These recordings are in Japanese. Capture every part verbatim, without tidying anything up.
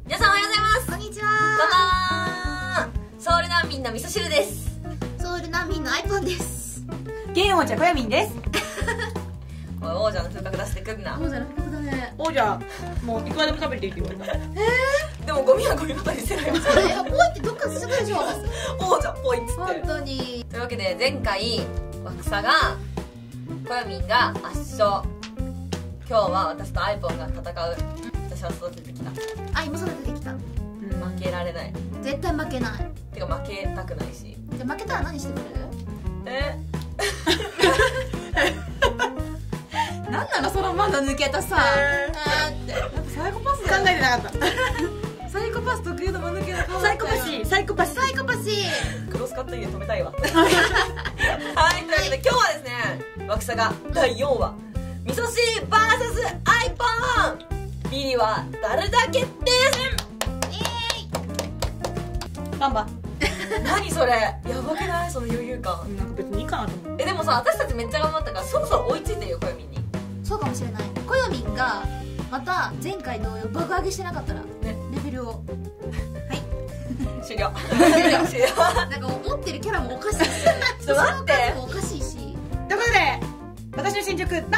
皆さんおはようございます。 こんにちは。 こんばんは。ソウル難民の味噌汁です。 ソウル難民のアイポンです。 ゲン王者こやみんです。 おい、王者の風格出してくんな。 王者の風格だね。 王者もういくらでも食べていいって言われた。えー、でもゴミはゴミのにせないよ。 それポイってどっかすぐでしょ。 王者ポイっつって。 本当に。 というわけで前回ワクサがこやみんが圧勝。今日は私とアイポンが戦う。私は育ててきた。 あ、今育ててきた。 負けられない。 絶対負けない。 てか負けたくないし。 じゃあ負けたら何してくる？ えなんなのそのまだ抜けたさ。 えーってなんかサイコパスだよ。 考えてなかった。 サイコパス特有の間抜けの顔。 サイコパシー、サイコパシー、 サイコパシー。 クロスカット家止めたいわ。はい、というわけで今日はですね、ワクサがだいよんわ味噌汁 ブイエス アイポン。ビリは誰だ決定戦。 バンバ何それ、やばくない？その余裕感。 なんか別にいいかなと思って。 え、でもさ、私たちめっちゃ頑張ったからそろそろ追いついてるよ、こよみんに。 そうかもしれない。こよみんがまた前回同様爆上げしてなかったらね、レベルを終了。終了。 なんか思ってるキャラもおかしいし、 ちょっと待って。 もおかしいし。 ということで私の進捗ダ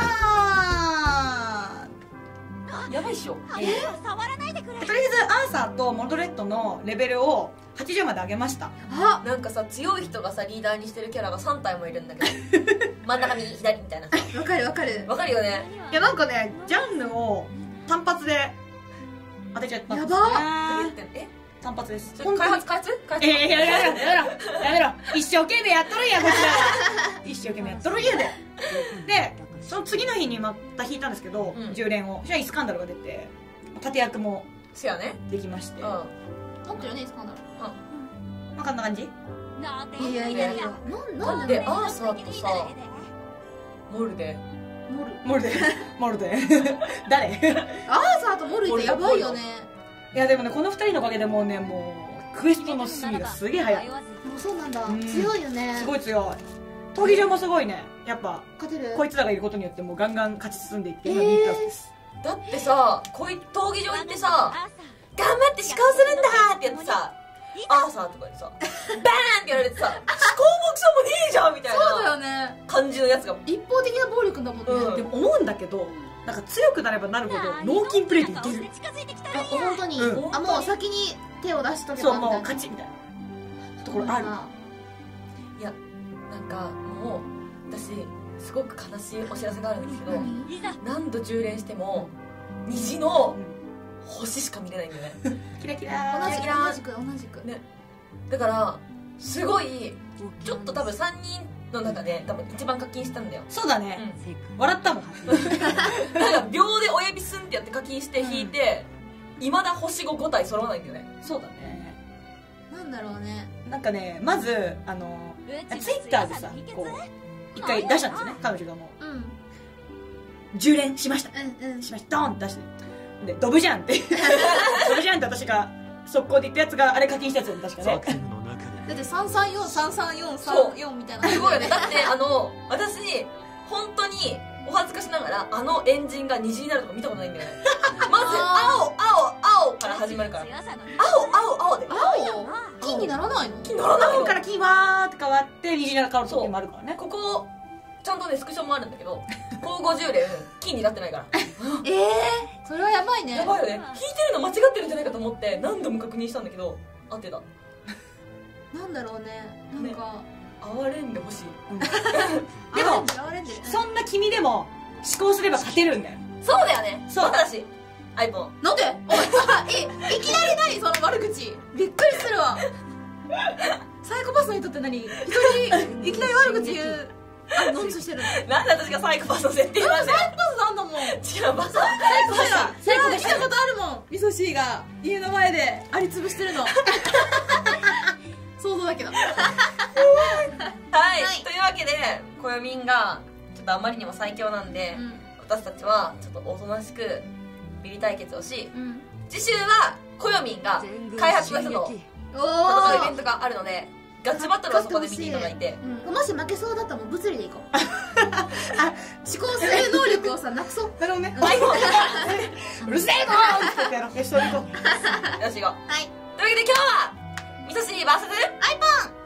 ーン。 やばいっしょ。 え触らないでくれ。 とりあえずアーサーとモドレットのレベルをはちじゅうまで上げました。 あ、 なんかさ、強い人がさリーダーにしてるキャラがさん体もいるんだけど真ん中右左みたいな。 わかるわかる。 わかるよね。 いやなんかねジャンルを単発で当てちゃったんですよね。 何言ってんの？え、 単発です。 それ開発開発開発。 えー、やめろやめろやめろやめろ、一生懸命やっとるんやこちらは。一生懸命やっとるんやで。でその次の日にまた引いたんですけど、 うん、 じゅう連をそしたらイスカンダルが出て盾役もせやねできまして、 うん、 持ってるね、イスカンダル。 まあこんな感じ。 いやいやいや、なんなんでアーサーとさモルデモルモルデモルデ誰？ アーサーとモルってやばいよね。 いやでもねこのふたりのおかげでもうねもうクエストの進みがすげえ早い。 もうそうなんだ、 うん強いよね。 すごい強い。闘技場もすごいね、やっぱ勝てる。 こいつらがいることによってもうガンガン勝ち進んでいって今 B クラスです。 だってさ、こい闘技場行ってさ頑張って思考するんだーってやってさアーサーとかにさバーンってやられてさ思考もクソもねえじゃんみたいそうだよなね。 感じのやつが。 一方的な暴力だもんね。 うんでも思うんだけどなんか強くなればなるほど脳筋プレイでいける。 あ、本当に、 うんあ、もう先に手を出しとけばそうもうみたいな。 勝ちみたいなところある。 いや、なんかもう私すごく悲しいお知らせがあるんですけど、何度じゅう連しても虹の星しか見れないんだよね。 キラキラ同じくキラキラ同じく同じくね、だからすごいちょっと多分さんにんの中で多分一番課金したんだよ。 そうだね、 うん、 笑ったもん。 なんか秒で親指スンってやって課金して引いて、いまだ星ごご体揃わないんだよね。 そうだね。 なんだろうね。 なんかねまずあのツイッターでさこう一回出したんですよね、彼女がもうんうじゅう連しましたうんうん。 しましたドーンって出してでドブじゃんってドブじゃんって私が速攻で言ったやつがあれ課金したやつよね確かね。 だってさんさんよんさんさんよんさんよんみたいな。 すごいよね。だってあの私本当にお恥ずかしながらあのエンジンが虹になるとか見たことないんだよね。まず青青青から始まるから、青青青で青金にならないの？ 金ならないの。 青から金わーって変わって虹が変わる時もあるからね。 ここちゃんとねスクショもあるんだけど高ごじゅう連金になってないからええー、それはやばいね。 やばいよね。引いてるの間違ってるんじゃないかと思って何度も確認したんだけど合ってた。 なんだろうね。なんか哀れんでほしい。 でも哀れんでる。 そんな君でも思考すれば勝てるんだよ。 そうだよね。 そうだしアイポンなんで？おい、あ、え、いきなり何その悪口。びっくりするわ。サイコパスの人って何？人にいきなり悪口言う。あ、ノンツしてるの。 なんで私がサイコパスの設定なんだよ。 サイコパスなんだもん。 違う、バカ。 サイコパスだ。サイコパス見たことあるもん。味噌汁が家の前でありつぶしてるの。想像だけど。 はい、というわけでこよみんがちょっとあまりにも最強なんで、私たちはちょっとおとなしくビリ対決をし、次週はこよみんが開発の人と戦うイベントがあるのでガチバトルをそこで見ていただいて、 もし負けそうだったらもう物理でいこう。あ、思考する能力をさなくそう。 なるほどね。 アイポンうるせえなーってやろう。よし、そういうこと。 よ私が。 はい。 というわけで今日は味噌汁 ブイエス アイポン。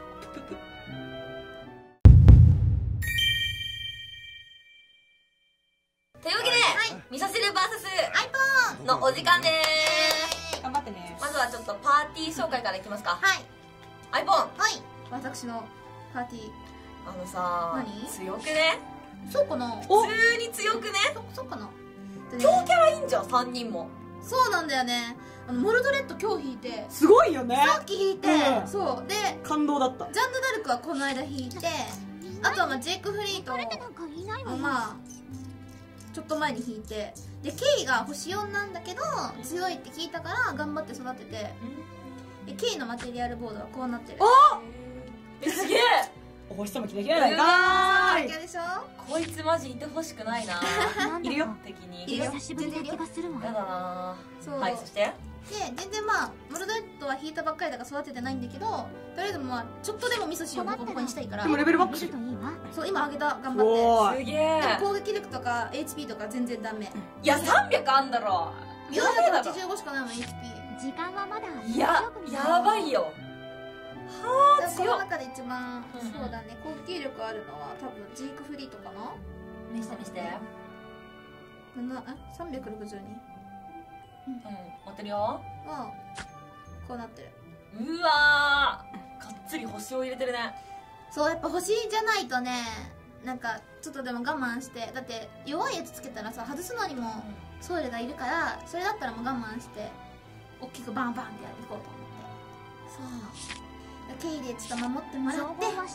というわけで、味噌汁 ブイエス アイポンのお時間でーす。 頑張ってね。 まずはちょっとパーティー紹介からいきますか。 はい。 アイポン。 はい。私のパーティー。 あのさー、 何強くね？ そうかな。 普通に強くね？ そ、そうかな。 強キャラいいんじゃん、さんにんも。 そうなんだよね。あのモルドレッド今日引いて、 すごいよね。 さっき引いて、 うんそうで感動だった。 ジャンヌ・ダルクはこの間引いて、あとはまあジェイク・フリートあまあちょっと前に引いて、でケイが星よんなんだけど強いって聞いたから頑張って育てて、でケイのマテリアルボードはこうなってる。 え、すげえ。 お星様キラキラやないかーい。 でしょ。 こいつマジいてほしくないな。 いるよ。 的に。 いるよ。 久しぶりな気がするわ。 やだな。 そう。 はい、そしてで全然まあモルドレッドは引いたばっかりだから育ててないんだけど、とりあえずまあちょっとでも味噌汁をボコボコにしたいから。 でもレベルマックス。 そう今上げた頑お張って。 ーい。 すげえ。 でも攻撃力とか エイチピー とか全然ダメ。 いや、さんびゃくあんだろ。 よんひゃくはちじゅうごしかないもん エイチピー。 時間はまだ。 いや、やばいよ。はあ、 この強っ。 中で一番、 うんそうだね、攻撃力あるのは多分ジークフリートかな。 見して見して。 ななあさんびゃくろくじゅうにうん、持ってるよ。 はこうなってる。 うわー、がっつり星を入れてるね。 そうやっぱ星じゃないとね、なんかちょっとでも我慢して、だって弱いやつつけたらさ外すのにもソウルがいるから、それだったらもう我慢して大きくバンバンってやっていこうと思って。そうケイでちょっと守ってもらって、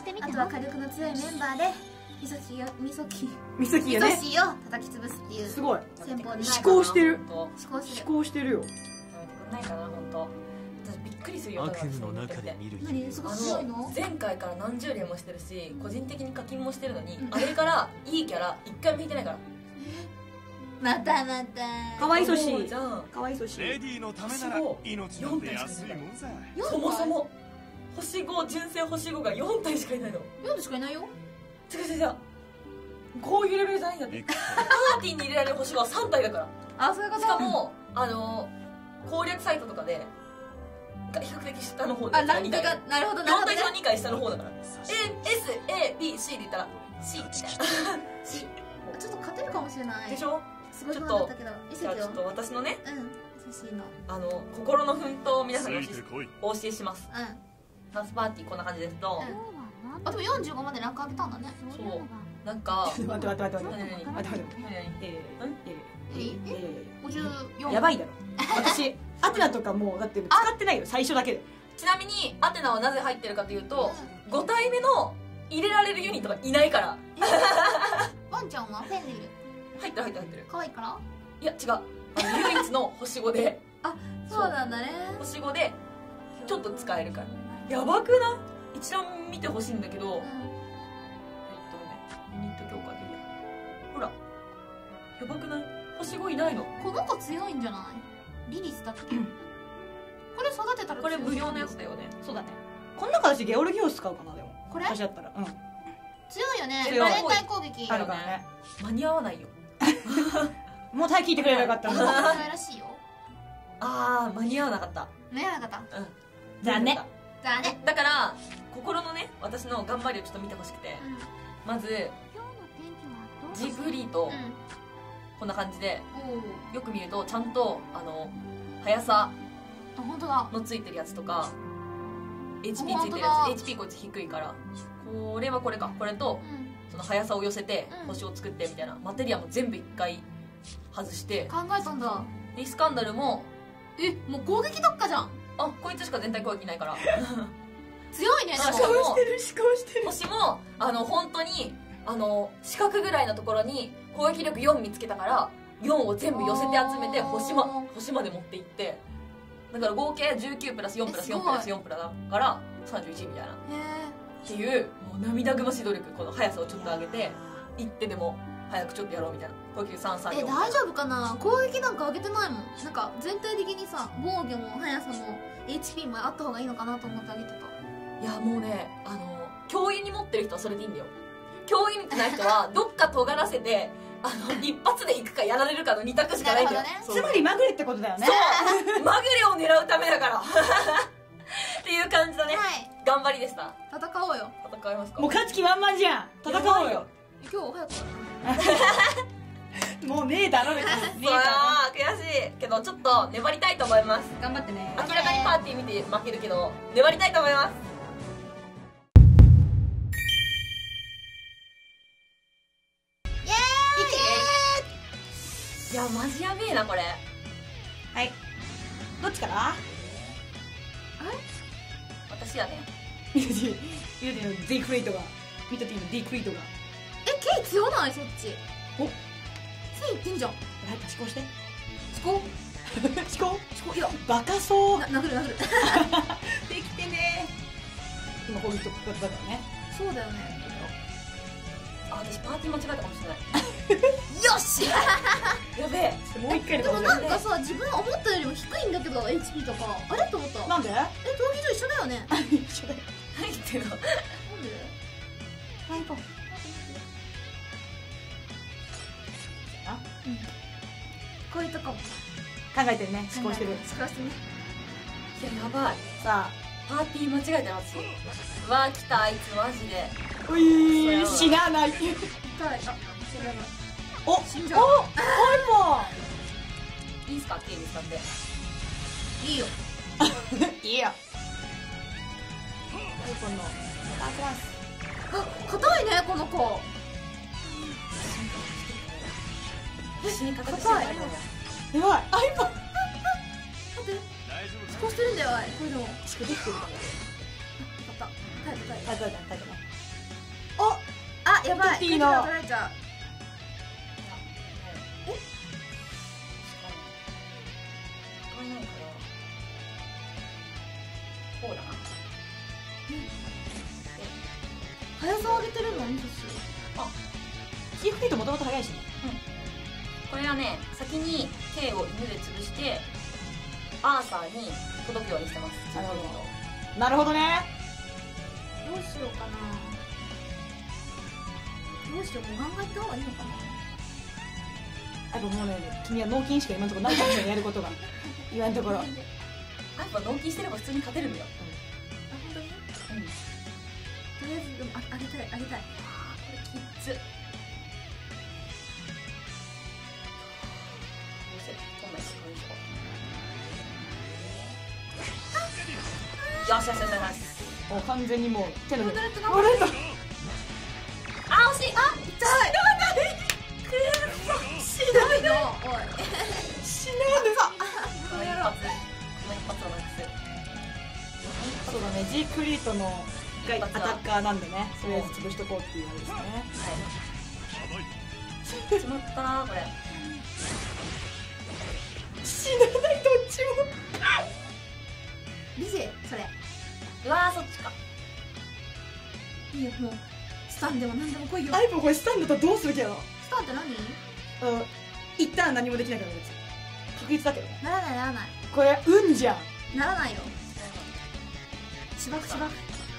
あとは火力の強いメンバーで味噌汁を味噌汁味噌汁よね。 味噌汁を叩き潰すっていうすごい。 戦法に思考してる。 思考する。 思考してるよ。 やめてくんないかな、ほんと。私びっくりするよ。 悪夢の中で見る何すごいあ強いのの、前回から何十連もしてるし、個人的に課金もしてるのに、あれからいいキャラ一回も引いてないから。 またまたかわいそしそうじゃん。 かわいそし。 レディーのためなら命なんて安いもんさ。 そもそも星ご、純正星ごがよん体しかいないの。 よんしかいないよ。 違う違う違う、こういうレベルじゃないんだって。パーティーに入れられる星がさん体だから。 あ、そういうこと。 しかもあの攻略サイトとかで比較的下の方であ、ランクがなるほどなるよんほどね体上に回下の方だから エスエービーシー で言ったら C みたいな C ちょっと勝てるかもしれない。 でしょ。 すごい不安だったけど見せてよ。 じゃあちょっと私のね、 うん、優しいの。 あの心の奮闘を皆さんにお教ついてこい。 お教えします。 うんダンスパーティーこんな感じですと、 あ、でもよんじゅうごまでランク上げたんだね。 そうなんか待って待って待って待って。 何々 待って待って。 何々 ええーええごじゅうよん。 ーやばいだろ。私アテナとかもうだって使ってないよ、最初だけで。 ちなみにアテナはなぜ入ってるかというと、ご体目の入れられるユニットがいないから。 ワンちゃんはフェンネル入ってる入ってる入ってる。 可愛いから。 いや違う、あの唯一の星ごでそうなんだね。 星ごでちょっと使えるから。やばくない？一覧見てほしいんだけど、えっとねユニット強化でいいや。ほらやばくない？星ごいないの。 この子強いんじゃない？リリスだっけ？これ育てたらこれ無料のやつだよね。 そうだね。こんな形でゲオルギオス使うかなでも。 これ私だったら。うん。 強いよね。 強い連帯攻撃あるからね。 間に合わないよ。 もうタイ聞いてくればよかったの。 強いらしいよ。 あー間に合わなかった。 ねえなかった。 うん残念。 だね。 だから心のね私の頑張りをちょっと見てほしくて、まずジークフリートこんな感じでおお。 よく見るとちゃんとあの速さあ、本当だ。 のついてるやつとか エイチピー ついてるや本当だつ エイチピー こいつ低いからこれはこれかこれとうん。 その速さを寄せてうん星を作ってみたいなマテリアも全部一回外して考えたんだ。 でスカンダルもえ、もう攻撃特化じゃん。 あこいつしか全体攻撃ないから強いね。 あでもしかも思考してる。 星もあの本当にあの四角ぐらいのところに攻撃力よん見つけたからよんを全部寄せて集めてあー星ま星まで持っていってだから合計じゅうきゅうプラスよんプラスよんプラスよんプラだからさんじゅういちみたいなっへていうもう涙ぐましい努力この速さをちょっと上げて一手でも早くちょっとやろうみたいな攻撃さんさんえ。え、 よん大丈夫かな。攻撃なんか上げてないもん。なんか全体的にさ、防御も速さも エイチピー もあった方がいいのかなと思ってあげてた。 いやもうねあの教員に持ってる人はそれでいいんだよ。教員ってない人はどっか尖らせてあの一発でいくかやられるかの二択しかないんだよ、 なるほつまりまぐれってことだよね。 そうまぐれを狙うためだからっていう感じだね、はい、頑張りでした。 戦おうよ。 戦いますか。 もう勝つ気満々じゃん。戦おうよ。 今日早くもうねえだろ別に。ねえだろ。 悔しいけどちょっと粘りたいと思います。 頑張ってね。 明らかにパーティー見て負けるけど粘りたいと思います。 イエーイ。 いやマジやべえなこれ。 はい、どっちから？ 私やね。 ミトティミトティの D クリートがミトティの D クリートがえ、ケイ強ない？そっちおつい言ってんじゃん。 はい、思考して。 思考思考思考。いやバカそう。 な殴る殴るできてね。今攻撃とかだからね。 そうだよね。 あ、私パーティー間違えたかもしれないよしやべえ。 もう一回でもなんかさ、自分思ったよりも低いんだけど エイチピー とかあれと思った。 なんで？ え、闘技場一緒だよね。 一緒だよ。 何言ってんの。 なんで？ はい、ポン。あ、 うん。こういうとこ考えてるね。思考してる。 思考してね。 いややばい。 さあパーティー間違えたな私。うわ来たあいつマジで。 ういー、死なない。 痛い。あ、 お、 死んじゃう。 お、ポいいっすかケイに使って。 いいよ。 ン。いいよ。ポンのダークラス。 あ、硬いねこの子。 死にかかって硬い。 やばい。アイポン。 待って。思考してるんだよ。これでも。 思考できてるから。 あった。耐えた耐えた。 耐えた耐えた耐えたね。 お、あ、やばい。 いいの。 取られちゃう。 え？使えないからこうだな。 速さを上げてるのミセス。 あ、キーフリートもともと速いしね。 これはね、先に K を犬で潰してアーサーに届くようにしてます。 なるほど。なるほどね。 どうしようかな。どうしよう、もう考えた方がいいのかな。 やっぱもうね、君は脳筋しか今のところないからね、やることが。今のところ。 やっぱ納金してれば普通に勝てるんだよ。 あ、本当に？ うん。 とりあえずでもああげたいあげたい。 あーこれきっつ。どうせこんなに使うでしょ。よしよしよしよし。 もう完全にもう手のモデルってモデルだ。 あ、惜しい。あ、 痛い。くーそ。しないの。おい。 死なんでさ。 この一発、この一発をなくす。 そうだね、G クリートのアタッカーなんでね、とりあえず潰しとこうっていうあれですね。 はい。しまったなこれ。 死なないどっちも。 リゼそれ。 うわーそっちか。 いいよもうスタンでも何でも来いよ。 アイポンこれスタンだったらどうするけど。 スタンって何？ うん、一旦何もできないから別に確率だけどね。 ならないならない。 これ運じゃん。 ならないよ。しばくしばく。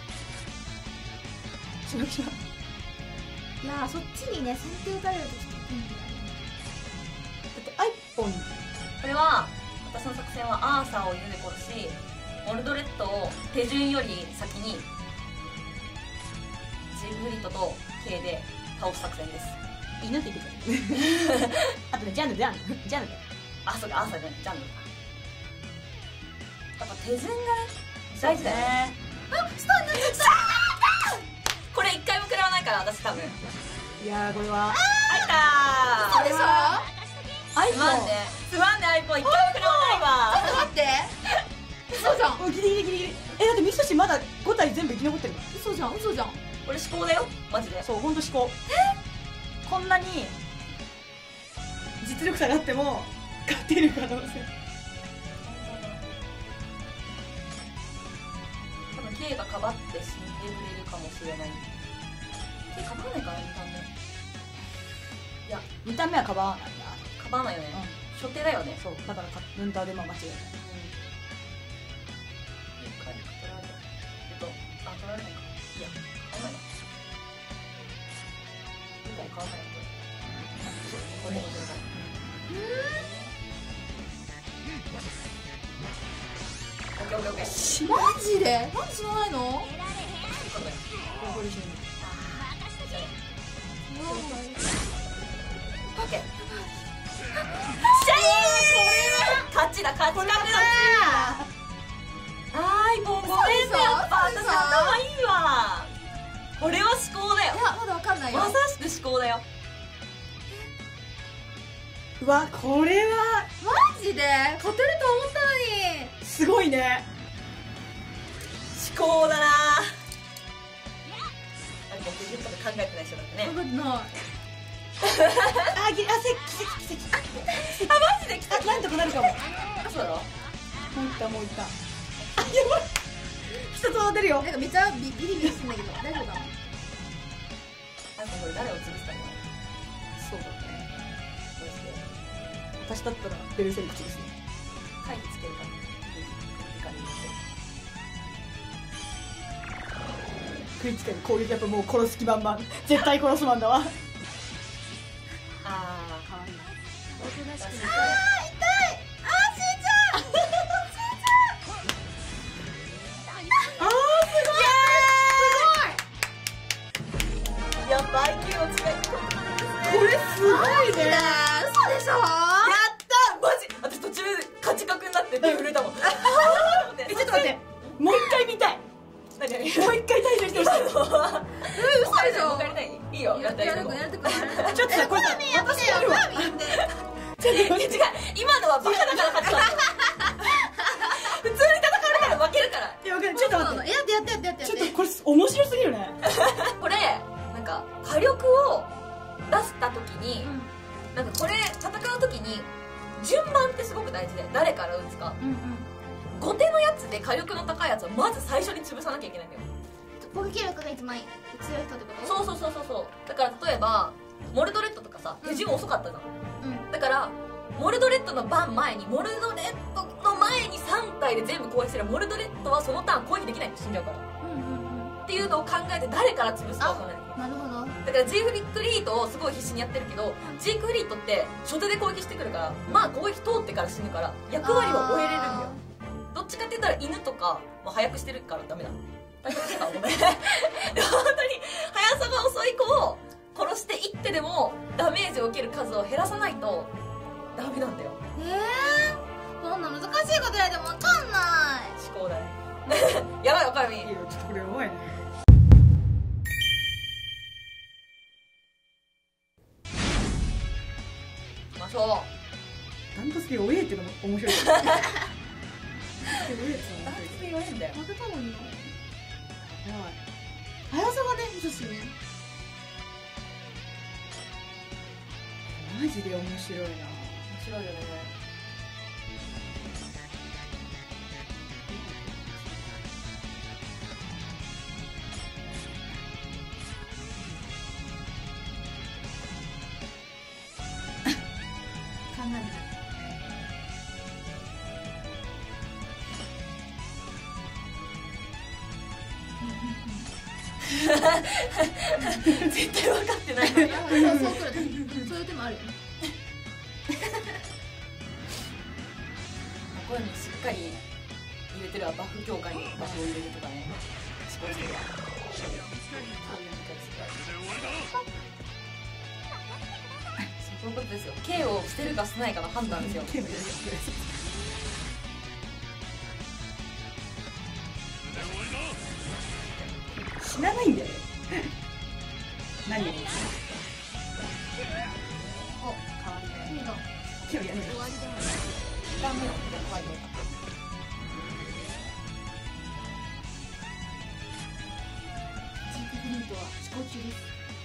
しばしば。 いやーそっちにね先手打たれるとちょっと痛いんだよね。 だってアイポンこれは私の作戦はアーサーを犬で殺しモルドレッドを手順より先にジグリットと K で倒す作戦です。 犬って言ってた。あとね、ジャンヌジャンヌジャンヌ。 あ、そうか、アーサーじゃないジャンヌか。やっぱ手順がね大事だよね。 あ、スタンになっちゃった。 これ一回も食らわないから私多分。 いやーこれはあいたー。 嘘でしょ。 アイポンつまんでつまんでアイポン一回も食らわないわ。 ちょっと待って。嘘じゃん。 おギリギリギリギリ。え、だってミソシまだご体全部生き残ってるから。 嘘じゃん嘘じゃん。 これ思考だよマジで。 そう、ほんと思考。こんなに実力差があっても勝てる可能性。 多分 K がかばって死んでくれるかもしれない。K かばわないからにたんめ。いやにターン目はかばわないな。 かばわないよね、 うん、 初手だよね。 そうだからムンターでまあ間違いない。 一回取られると、あ、取られないか。いや、買わないな。一回買わないな、これ。 オッケーオッケー。 マジでなんで知らないの？ これ一緒に。オッケー。しゃいー。勝ちだ勝ちだ。はい、もうごめんね、やっぱ私頭いいわ。これは思考だよ。 いやまだわかんないよ。 まさしく思考だよ。 うわ、これはマジで勝てると思ったのに。 すごいね。 思考だな。あれ僕言ったこと考えてない人だったね。 分かってない。 あ、ぎ、あ、せ、奇跡奇跡。 あ、マジで来た。 あ、なんとかなるかも。 あ、そうだろ。 もういった、もういった。あ、やばい。一つ当てるよ。 なんかめっちゃビビリビリしてんだけど大丈夫だ。 あ、これ誰を潰したの？ そうだね。私だったらベルセルクですね。 回避つけるか。 食いつける攻撃だともう殺す気満々。絶対殺すマンだわ。 ああ、かわいい。 あー痛い。あーしーちゃん。 あーやっぱ アイキュー の違い。 これすごいね。 嘘でしょ。 やったマジ。私途中カチカクになって手震えたもん。 え、ちょっと待って。もう一回見たい。 何何？ もう一回対戦してほしい。 嘘でしょ。 もう一回やりたい？いいよ。やったややった。 るやるとか。 ちょっとさ、これさ、 やってよ。マミンで。 違う、今のはバカだから勝った。普通に戦われたら負けるから。 いや、わかんない。ちょっと待って。 やってやってやってやって。 ちょっとこれ面白すぎるね。 これなんか火力を出した時に、なんかこれ戦う時に順番ってすごく大事で、誰から打つか。 うんうん。 後手のやつで火力の高いやつをまず最初に潰さなきゃいけないんだよ。 攻撃力が一番強い人ってこと？ そうそうそうそうそう。だから例えばモルドレッドとかさ、手順遅かったじゃん。 うん。 だからモルドレッドの番前に、モルドレッドの前にさん体で全部攻撃すれば、モルドレッドはそのターン攻撃できないと死んじゃうから、 うんうんうん。 っていうのを考えて誰から潰すか分からない。 なるほど。 だから G フリックリートをすごい必死にやってるけど、 G フリートって初手で攻撃してくるから、まあ攻撃通ってから死ぬから役割を終えれるんだよ。どっちかって言ったら犬とかも早くしてるからダメだ。大丈夫ですか？ごめん。で本当に速さが遅い子を殺していってでもダメージを受ける数を減らさないとダメなんだよ。 えー、そんな難しいことやでも分かんない。 思考だね。やばい、おかみ。 いいよ、ちょっとこれ弱いね。 行きましょう。 ダントツで弱いっていうのも面白い。 ダントツで弱いんだよ。 負けたのに。 やばい。 速さがね、欲しいね。 マジで面白いな。 面白いよね。 考える。 絶対分かってないのに。 そうそう来る。そういう手もあるよね。 こういうのしっかり入れてるわ。バフ強化にバフを入れるとかね。思考してるわ。そういうことですよ。K を捨てるか捨てないかの判断ですよ。 死なないんだよね。何を。 お、変わりね。いいの。 今日やるの。 ダメよ。怖いよ。 ジーティーフリートは思考中です。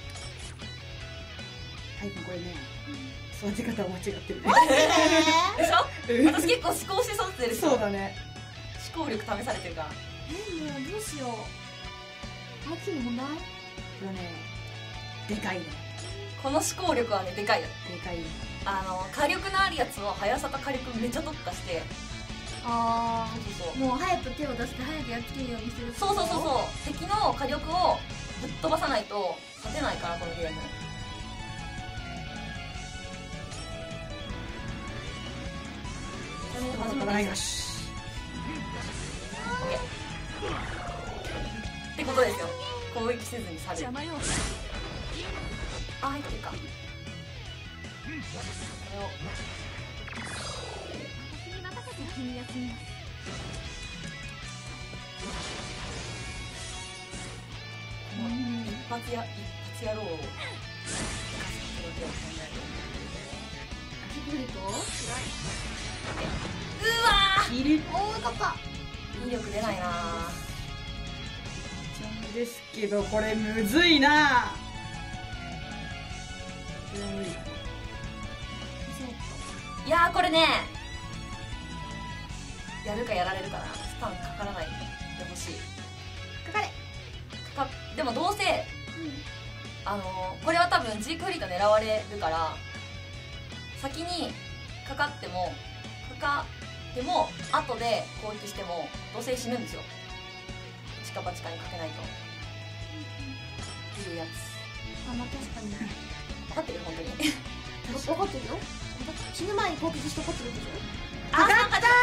はい、これね、育て方間違ってる。 でしょ？ うん私結構思考して育ててる人。 そうだね。 思考力試されてるから。 え、もうどうしよう。アキの問題？ これね、でかいね。 この思考力はね、でかいよ。 でかいね。 あの火力のあるやつを速さと火力めっちゃ特化して、 あそうそうあ、もう早く手を出して早くやっつけるようにする。 そうそうそうそうそう、敵の火力をぶっ飛ばさないと勝てないから、このゲーム。初めてはい、よし。 期せずに去る。あ、入ってるか。これをこの一発や一発野郎をうわいるおー、よかった。 威力出ないなですけど、これむずいな。 いやー、これねやるかやられるかな。スタンかからないでほしい。 かかれ。 かかでもどうせ、うん、あのー、これは多分ジークフリート狙われるから先にかかってもかかっても後で攻撃してもどうせ死ぬんですよ。チカパチカにかけないというやつ。 あ、まあ確かに分かってる本当に分かってるよ。死ぬ前に攻撃して怒ってるんでしょ。 あ、かったー。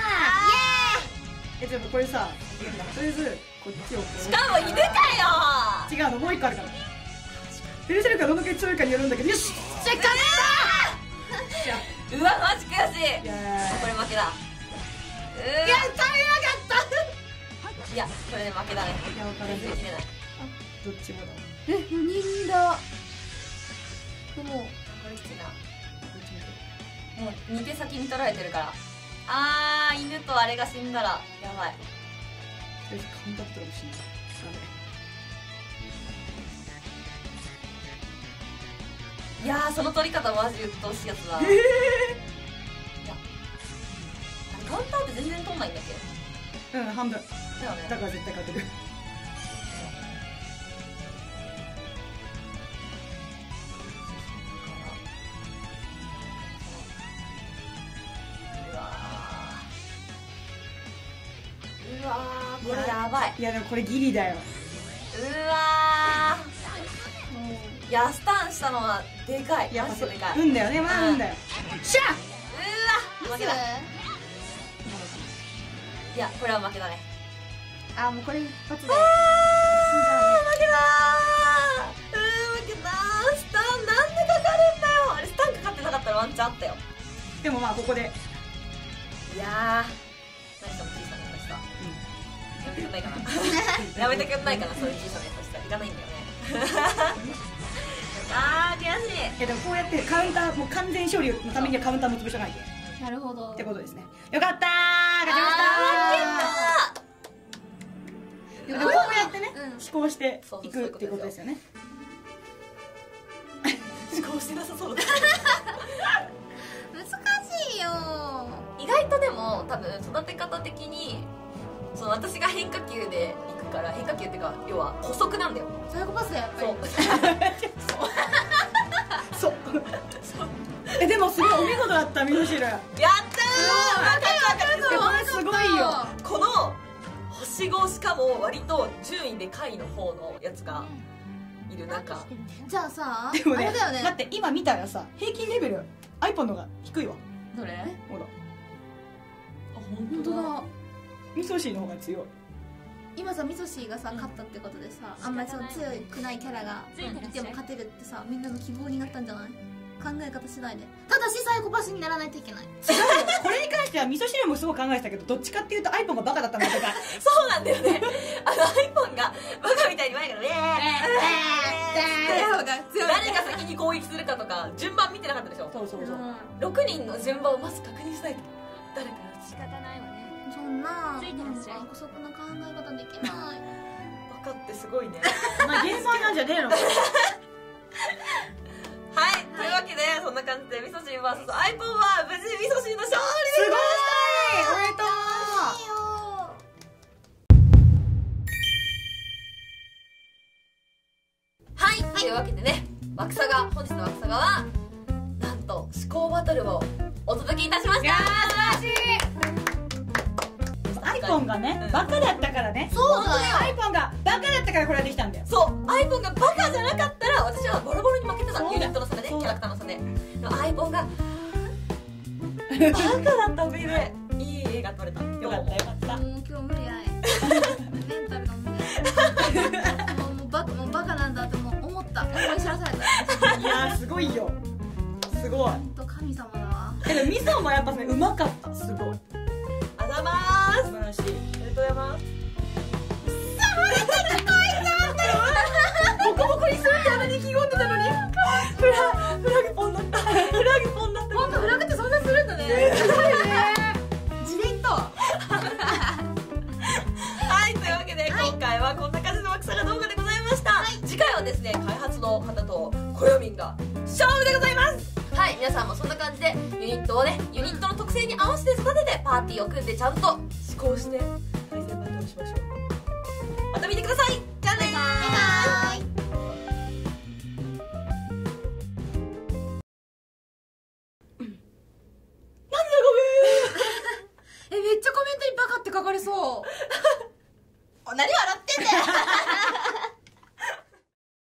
え、でもこれさ、とりあえずこっちをしかも犬かよー。違うの、もう一個あるから。ベルセルクがどんだけ強いかによるんだけど、よし、 せっかくうわ、マジ悔しい。いやこれ負けだ。うーいや、食べなかったいや、これで負けだね。いや、分からない。切れない。 どっちもだ。 え、よにんだ。でもこれきついな。もうに手先に取られてるから。あー、犬とあれが死んだらやばい。 とりあえずカウンターとかも死んだ。 いやー、その取り方マジ鬱陶しいやつだ。いや、あれカウンターって全然取んないんだっけ。うん、半分だよね。 だから絶対勝てる。 うわー、うわー、これやばい。 いやでもこれギリだよ。 うわー、いや、スタンしたのはでかい。 やっぱマジででかい。 運だよね、まあ運だよ。しゃっ、 うわ、負けだ。いや、これは負けだね。 あ、もうこれ一発で。 あー、負けだー。うー、負けたー。スタンなんでかかるんだよ。あれスタンかかってなかったらワンチャンあったよ。 でもまあここでいやー、何その小さな優しさ。やめてくんないかなやめてくんないかな、そういう小さな優しさいらないんだよねあー、悔しい。 え、でもこうやってカウンター、もう完全勝利のためにはカウンターも潰しとかないと。 なるほどってことですね。よかったー、勝ちましたー。でもこうやってね、 うん思考していくっていうことですよね。 思考してなさそうだ難しいよ。 意外とでも多分育て方的にその私が変化球でいくから、変化球っていうか要は補足なんだよ。 サイコパスだよやっぱり。 そうそうえ、でもすごいお見事だった、味噌汁。やったー、 わかるすごいよ。 この星ごしかも割と順位で下位の方のやつがいる中。 じゃあさ、 でもね、 あれだよね。 だって今見たらさ、平均レベル iPhone の方が低いわ。 どれ？ ほら、 あ、 本当だ。 味噌汁の方が強い。 今さ、みそしがさ勝ったってことでさ、あんまりその強くないキャラがいても勝てるってさ、みんなの希望になったんじゃない？考え方次第で。ただしサイコパスにならないといけない。 これに関しては味噌汁もすごく考えてたけど、どっちかっていうと iPhone がバカだったのとかそうなんだよね。あの iPhone がバカみたいに前からねー誰が先に攻撃するかとか順番見てなかったでしょ。 そうそうそう、 ろくにんの順番をまず確認しないと誰かが仕方ないわね。 そんななんか姑息な考え方できない。 バカってすごいねお前ゲーマーなんじゃねえのはい、というわけでそんな感じでみそ汁 ブイエス iPhone は無事みそ汁の勝利でございました。 おめでとう。 はい、というわけでね、ワクサガ、本日のワクサガはなんと思考バトルをお届けいたしました。 いやー、素晴らしい。iPhone がね、バカだったからね。 そうだよ。 iPhone がバカだったからこれができたんだよ。 そう、iPhone がバカじゃなかったら私はボロボロに負けてた。ユニットの差でね、キャラクターの差で。でも iPhone がバカだったおかげでいい映画撮れた。 よかったよかった。 もう今日無理やい。メンタルが無理やい。もうもうバカもらされた。 いやーすごいよ、すごい。 ほんと神様だわ。 えでも味噌もやっぱねうまかった、すごい。 ありがとうございます。 素晴らしい。 ありがとうございます。ボコボコにするってあのに意気込んでたのに、フラフラグポンだった。フラグポンだった。 ほんとフラグってそんなするんだね。すごいね。自伝と。 はい、というわけで、はい、今回はこんな感じの枠さが動画でございました、はい、次回はですね開発の方とこよみんが勝負でございます。はい、皆さんもそんな感じでユニットをね、ユニットの特性に合わせて育ててパーティーを組んでちゃんと思考して対戦バトルしましょう。また見てください。じゃあねー。バイバーイ。 え、めっちゃコメントにバカって書かれそう。 何笑ってんだよ